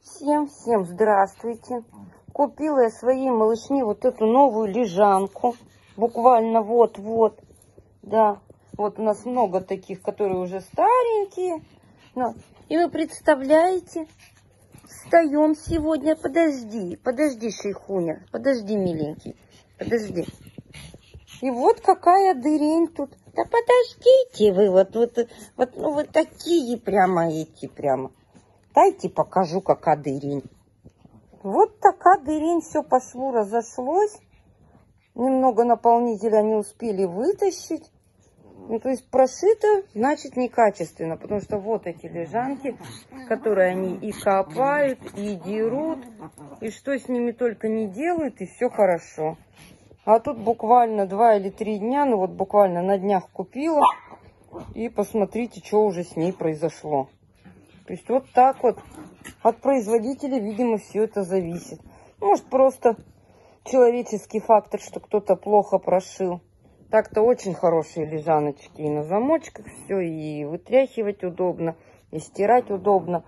Всем здравствуйте. Купила я своей малышне вот эту новую лежанку. Буквально вот-вот. Да, вот у нас много таких, которые уже старенькие. Но. И вы представляете, встаем сегодня. Подожди, шейхуня. Подожди, миленький. Подожди. И вот какая дырень тут. Да подождите вы, вот такие прямо эти прямо. Дайте покажу, какая дырень. Вот такая дырень, все по шву разошлось. Немного наполнителя не успели вытащить. Ну, то есть прошито, значит, некачественно. Потому что вот эти лежанки, которые они и копают, и дерут. И что с ними только не делают, и все хорошо. А тут буквально 2 или 3 дня, ну вот буквально на днях купила. И посмотрите, что уже с ней произошло. То есть вот так вот от производителя, видимо, все это зависит. Может, просто человеческий фактор, что кто-то плохо прошил. Так-то очень хорошие лежаночки. И на замочках все, и вытряхивать удобно, и стирать удобно.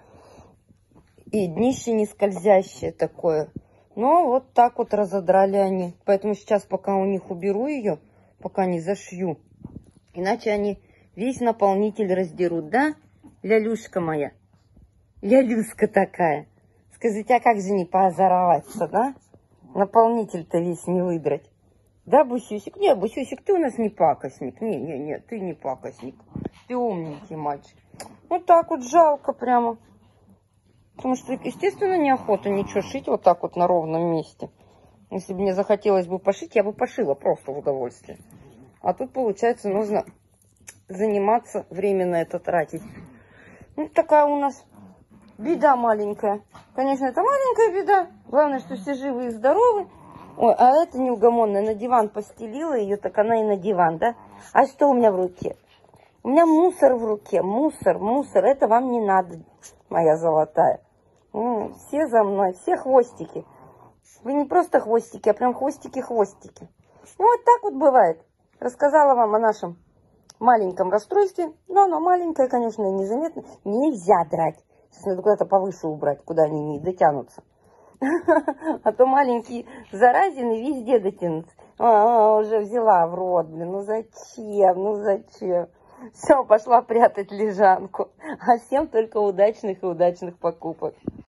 И днище не скользящее такое. Но вот так вот разодрали они. Поэтому сейчас, пока у них уберу ее, пока не зашью. Иначе они весь наполнитель раздерут, да, лялюшка моя? Лялюшка такая. Скажите, а как же не поозороваться, да? Наполнитель-то весь не выдрать. Да, Бусюсик? Не, Бусюсик, ты у нас не пакостник. Не, ты не пакостник. Ты умненький мальчик. Вот так вот жалко прямо. Потому что, естественно, неохота ничего шить вот так вот на ровном месте. Если бы мне захотелось бы пошить, я бы пошила просто в удовольствие. А тут, получается, нужно заниматься, время на это тратить. Ну, такая у нас беда маленькая. Конечно, это маленькая беда. Главное, что все живы и здоровы. Ой, а это неугомонная на диван постелила ее, так она и на диван, да? А что у меня в руке? У меня мусор в руке. Мусор. Это вам не надо, моя золотая. Все за мной, все хвостики. Вы не просто хвостики, а прям хвостики-хвостики. Ну, вот так вот бывает. Рассказала вам о нашем маленьком расстройстве. Но оно маленькое, конечно, и незаметно. Нельзя драть. Сейчас надо куда-то повыше убрать, куда они не дотянутся. А то маленькие заразины везде дотянутся. Уже взяла в рот, блин. Ну зачем? Все, пошла прятать лежанку. А всем только удачных покупок.